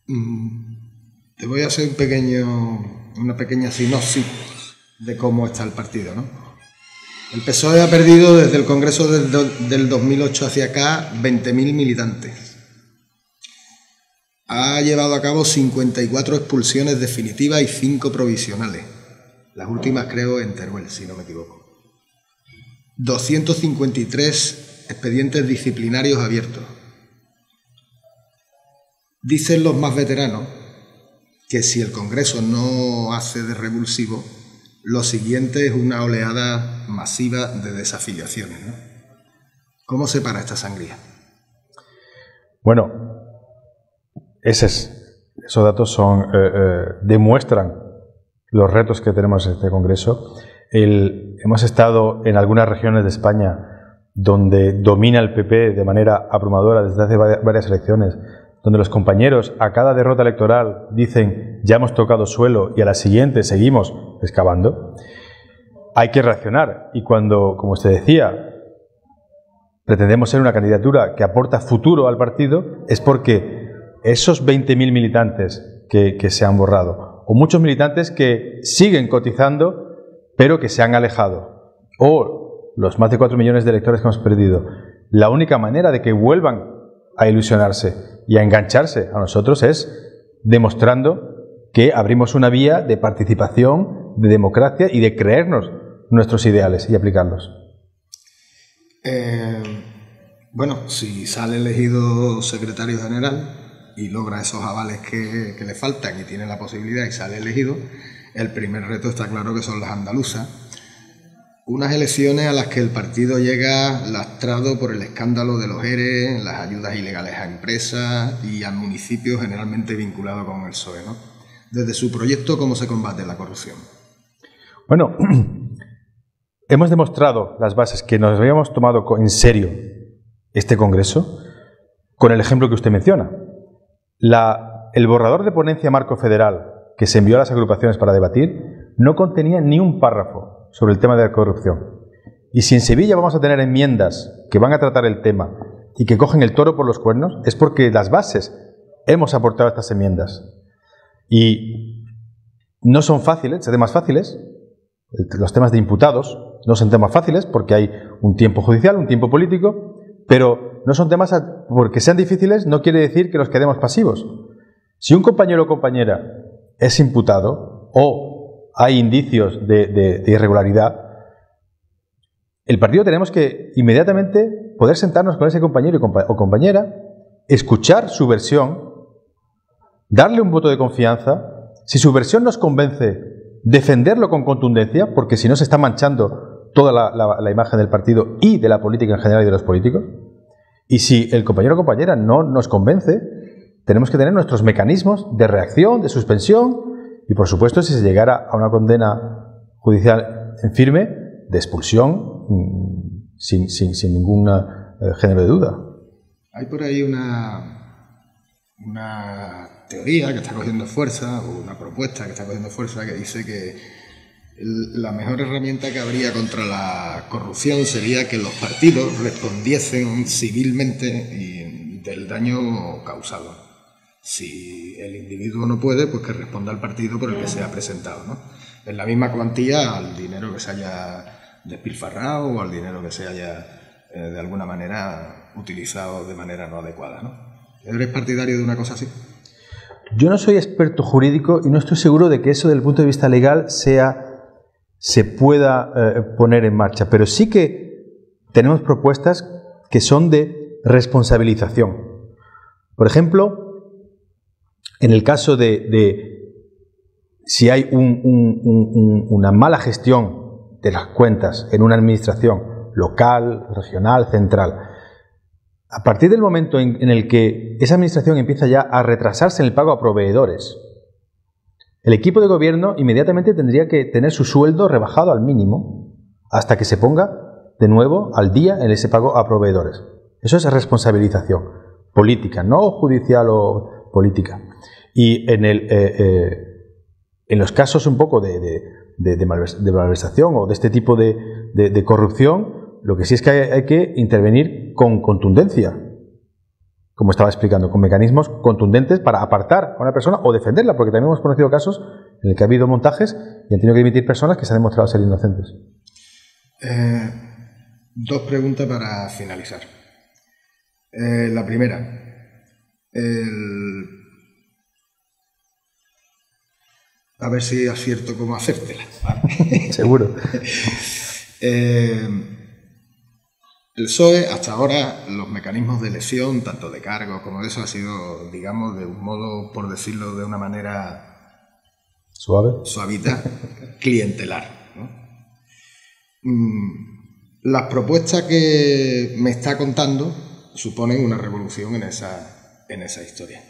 Te voy a hacer una pequeña sinopsis de cómo está el partido, ¿no? El PSOE ha perdido desde el Congreso del 2008 hacia acá 20.000 militantes. Ha llevado a cabo 54 expulsiones definitivas y 5 provisionales. Las últimas creo en Teruel, si no me equivoco. 253 expedientes disciplinarios abiertos. Dicen los más veteranos que si el Congreso no hace de revulsivo, lo siguiente es una oleada masiva de desafiliaciones, ¿no? ¿Cómo se para esta sangría? Bueno, esos datos demuestran los retos que tenemos en este Congreso. Hemos estado en algunas regiones de España donde domina el PP de manera abrumadora desde hace varias elecciones, donde los compañeros a cada derrota electoral dicen ya hemos tocado suelo y a la siguiente seguimos excavando. Hay que reaccionar y cuando, como usted decía, pretendemos ser una candidatura que aporta futuro al partido, es porque esos 20.000 militantes que se han borrado, o muchos militantes que siguen cotizando pero que se han alejado, o los más de 4 millones de electores que hemos perdido, la única manera de que vuelvan a ilusionarse y a engancharse a nosotros es demostrando que abrimos una vía de participación, de democracia y de creernos nuestros ideales y aplicarlos. Bueno, si sale elegido secretario general y logra esos avales que le faltan y tiene la posibilidad y sale elegido, el primer reto está claro que son las andaluzas. Unas elecciones a las que el partido llega lastrado por el escándalo de los ERE, las ayudas ilegales a empresas y a municipios generalmente vinculados con el PSOE, ¿no? Desde su proyecto, ¿cómo se combate la corrupción? Bueno, hemos demostrado las bases que nos habíamos tomado en serio este Congreso con el ejemplo que usted menciona. El borrador de ponencia marco federal que se envió a las agrupaciones para debatir no contenía ni un párrafo sobre el tema de la corrupción. Y si en Sevilla vamos a tener enmiendas que van a tratar el tema y que cogen el toro por los cuernos, es porque las bases hemos aportado estas enmiendas. Y no son fáciles, son temas fáciles. Los temas de imputados no son temas fáciles porque hay un tiempo judicial, un tiempo político, pero no son temas porque sean difíciles no quiere decir que los quedemos pasivos. Si un compañero o compañera es imputado o hay indicios de irregularidad, el partido tenemos que inmediatamente poder sentarnos con ese compañero o compañera, escuchar su versión, darle un voto de confianza. Si su versión nos convence, defenderlo con contundencia, porque si no se está manchando toda la imagen del partido y de la política en general y de los políticos. Y si el compañero o compañera no nos convence, tenemos que tener nuestros mecanismos de reacción, de suspensión. Y, por supuesto, si se llegara a una condena judicial en firme, de expulsión, sin ningún género de duda. Hay por ahí una teoría que está cogiendo fuerza, o una propuesta que está cogiendo fuerza, que dice que la mejor herramienta que habría contra la corrupción sería que los partidos respondiesen civilmente del daño causado. Si el individuo no puede, pues que responda al partido por el que se ha presentado, ¿no? En la misma cuantía al dinero que se haya despilfarrado o al dinero que se haya de alguna manera utilizado de manera no adecuada, ¿no? ¿Eres partidario de una cosa así? Yo no soy experto jurídico y no estoy seguro de que eso desde el punto de vista legal se pueda poner en marcha, pero sí que tenemos propuestas que son de responsabilización. Por ejemplo, en el caso de si hay una mala gestión de las cuentas en una administración local, regional, central, a partir del momento en el que esa administración empieza ya a retrasarse en el pago a proveedores, el equipo de gobierno inmediatamente tendría que tener su sueldo rebajado al mínimo hasta que se ponga de nuevo al día en ese pago a proveedores. Eso es responsabilización política, no judicial o política. Y en los casos un poco de malversación o de este tipo de corrupción, lo que sí es que hay que intervenir con contundencia. como estaba explicando, con mecanismos contundentes para apartar a una persona o defenderla, porque también hemos conocido casos en el que ha habido montajes y han tenido que dimitir personas que se han demostrado ser inocentes. Dos preguntas para finalizar. La primera, a ver si acierto cómo hacértela. ¿Vale? Seguro. El PSOE, hasta ahora, los mecanismos de elección, tanto de cargos como de eso, ha sido, digamos, de un modo, por decirlo de una manera suavita, clientelar, ¿no? Las propuestas que me está contando suponen una revolución en esa historia.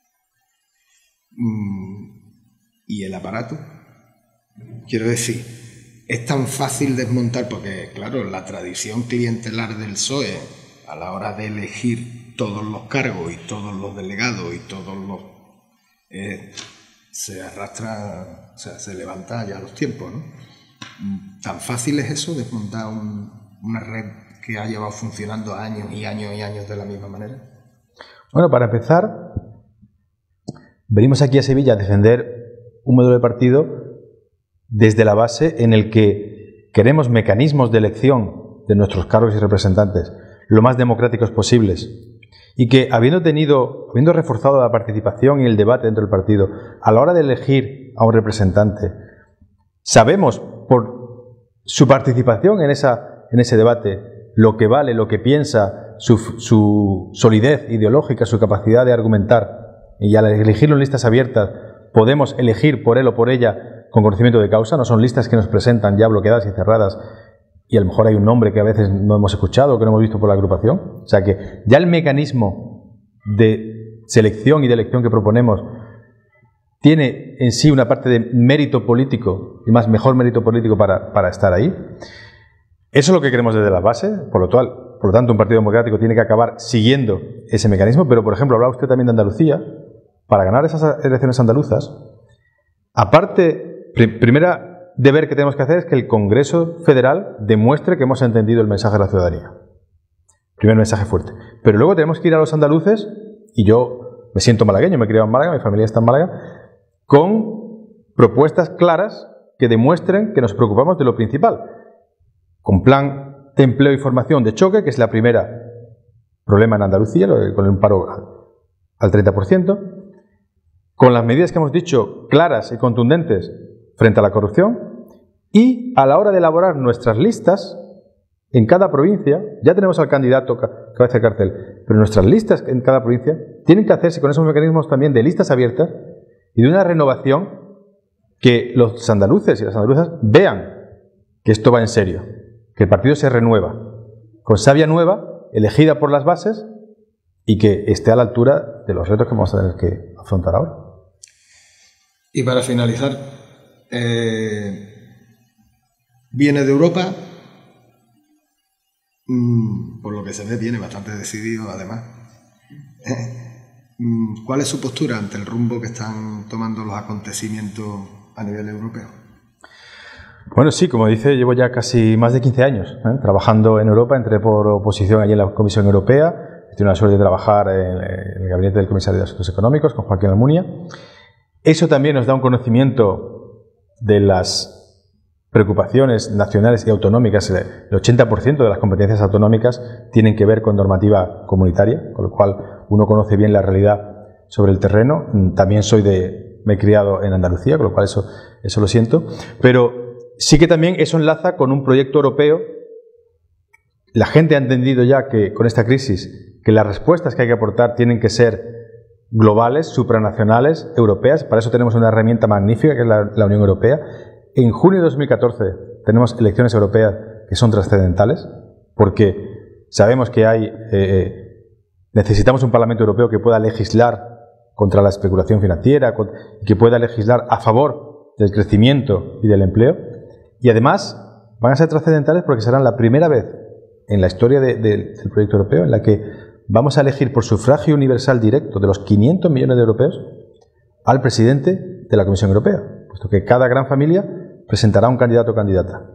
¿Y el aparato? Quiero decir, es tan fácil desmontar, porque, claro, la tradición clientelar del PSOE, a la hora de elegir todos los cargos y todos los delegados y todos los... se arrastra, o sea, se levanta ya a los tiempos, ¿no? ¿Tan fácil es eso, desmontar una red que ha llevado funcionando años y años y años de la misma manera? Bueno, para empezar, venimos aquí a Sevilla a defender un modelo de partido desde la base en el que queremos mecanismos de elección de nuestros cargos y representantes lo más democráticos posibles, y que habiendo reforzado la participación y el debate dentro del partido, a la hora de elegir a un representante, sabemos por su participación en ese debate lo que vale, lo que piensa, su solidez ideológica, su capacidad de argumentar, y al elegirlo en listas abiertas podemos elegir por él o por ella con conocimiento de causa. No son listas que nos presentan ya bloqueadas y cerradas y a lo mejor hay un nombre que a veces no hemos escuchado o que no hemos visto por la agrupación. O sea que ya el mecanismo de selección y de elección que proponemos tiene en sí una parte de mérito político, y más mejor mérito político para estar ahí. Eso es lo que queremos desde la base, por lo tanto un partido democrático tiene que acabar siguiendo ese mecanismo. Pero, por ejemplo, hablaba usted también de Andalucía. Para ganar esas elecciones andaluzas, aparte, primera deber que tenemos que hacer es que el Congreso Federal demuestre que hemos entendido el mensaje de la ciudadanía. Primer mensaje fuerte. Pero luego tenemos que ir a los andaluces, y yo me siento malagueño, me he criado en Málaga, mi familia está en Málaga, con propuestas claras que demuestren que nos preocupamos de lo principal. Con plan de empleo y formación de choque, que es la primera problema en Andalucía, con un paro al 30%. Con las medidas que hemos dicho, claras y contundentes frente a la corrupción, y a la hora de elaborar nuestras listas en cada provincia, ya tenemos al candidato cabeza de cartel, pero nuestras listas en cada provincia tienen que hacerse con esos mecanismos también de listas abiertas y de una renovación que los andaluces y las andaluzas vean que esto va en serio, que el partido se renueva, con savia nueva, elegida por las bases y que esté a la altura de los retos que vamos a tener que afrontar ahora. Y para finalizar, viene de Europa, por lo que se ve viene bastante decidido además. ¿Cuál es su postura ante el rumbo que están tomando los acontecimientos a nivel europeo? Bueno, sí, como dice, llevo ya casi más de 15 años trabajando en Europa. Entré por oposición allí en la Comisión Europea. He tenido la suerte de trabajar en el gabinete del Comisario de Asuntos Económicos con Joaquín Almunia. Eso también nos da un conocimiento de las preocupaciones nacionales y autonómicas. El 80% de las competencias autonómicas tienen que ver con normativa comunitaria, con lo cual uno conoce bien la realidad sobre el terreno. También me he criado en Andalucía, con lo cual eso lo siento. Pero sí que también eso enlaza con un proyecto europeo. La gente ha entendido ya que con esta crisis que las respuestas que hay que aportar tienen que ser globales, supranacionales, europeas. Para eso tenemos una herramienta magnífica que es la Unión Europea. En junio de 2014 tenemos elecciones europeas que son trascendentales, porque sabemos que necesitamos un Parlamento Europeo que pueda legislar contra la especulación financiera, que pueda legislar a favor del crecimiento y del empleo. Y además van a ser trascendentales porque serán la primera vez en la historia del proyecto europeo en la que vamos a elegir por sufragio universal directo de los 500 millones de europeos al presidente de la Comisión Europea, puesto que cada gran familia presentará un candidato o candidata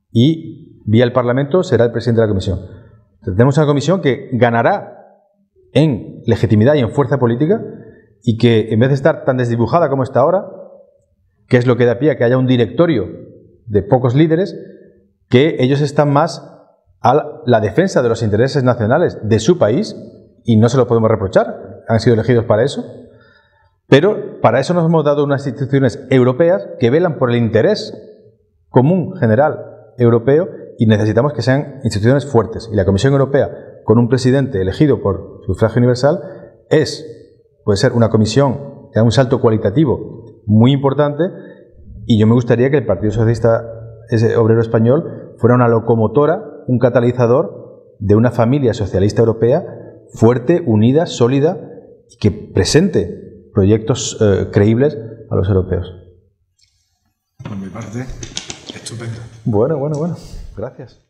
y vía el Parlamento será el presidente de la Comisión. Entonces, tenemos una comisión que ganará en legitimidad y en fuerza política, y que en vez de estar tan desdibujada como está ahora, que es lo que da pie a que haya un directorio de pocos líderes, que ellos están más a la defensa de los intereses nacionales de su país, y no se lo podemos reprochar, han sido elegidos para eso, pero para eso nos hemos dado unas instituciones europeas que velan por el interés común general europeo, y necesitamos que sean instituciones fuertes. Y la Comisión Europea, con un presidente elegido por sufragio universal, puede ser una comisión que da un salto cualitativo muy importante, y yo me gustaría que el Partido Socialista Obrero Español fuera una locomotora, un catalizador de una familia socialista europea fuerte, unida, sólida, y que presente proyectos creíbles a los europeos. Por mi parte, estupendo. Bueno. Gracias.